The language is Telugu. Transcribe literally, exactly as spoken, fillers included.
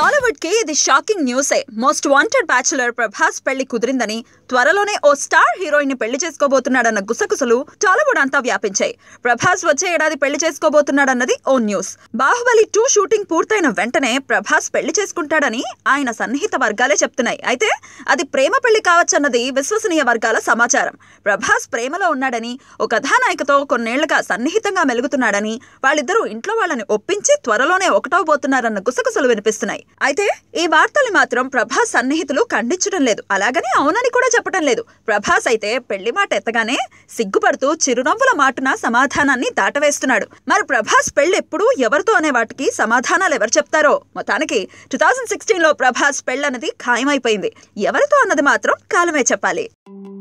టాలీవుడ్ కి ఇది షాకింగ్ న్యూసే. మోస్ట్ వాంటెడ్ బ్యాచులర్ ప్రభాస్ పెళ్లి కుదిరిందని, త్వరలోనే ఓ స్టార్ హీరోయిన్ ని పెళ్లి చేసుకోబోతున్నాడన్న గుసగుసలు టాలీవుడ్ అంతా వ్యాపించాయి. ప్రభాస్ వచ్చే ఏడాది పెళ్లి చేసుకోబోతున్నాడన్నది ఓ న్యూస్. బాహుబలి టూ షూటింగ్ పూర్తయిన వెంటనే ప్రభాస్ పెళ్లి చేసుకుంటాడని ఆయన సన్నిహిత వర్గాలే చెప్తున్నాయి. అయితే అది ప్రేమ పెళ్లి కావచ్చన్నది విశ్వసనీయ వర్గాల సమాచారం. ప్రభాస్ ప్రేమలో ఉన్నాడని, ఓ కథానాయికతో కొన్నేళ్లుగా సన్నిహితంగా మెలుగుతున్నాడని, వాళ్ళిద్దరూ ఇంట్లో వాళ్ళని ఒప్పించి త్వరలోనే ఒకటవబోతున్నారన్న గుసగుసలు వినిపిస్తున్నాయి. అయితే ఈ వార్తలు మాత్రం ప్రభాస్ సన్నిహితులు ఖండించడం లేదు, అలాగని అవునని కూడా చెప్పడం లేదు. ప్రభాస్ అయితే పెళ్లి మాట ఎత్తగానే సిగ్గుపడుతూ చిరునవ్వుల మాటున సమాధానాన్ని దాటవేస్తున్నాడు. మరి ప్రభాస్ పెళ్లి ఎప్పుడు, ఎవరితో అనే వాటికి సమాధానాలు ఎవరు చెప్తారో. మొత్తానికి టూ థౌజండ్ సిక్స్టీన్ లో ప్రభాస్ పెళ్లన్నది ఖాయమైపోయింది. ఎవరితో అన్నది మాత్రం కాలమే చెప్పాలి.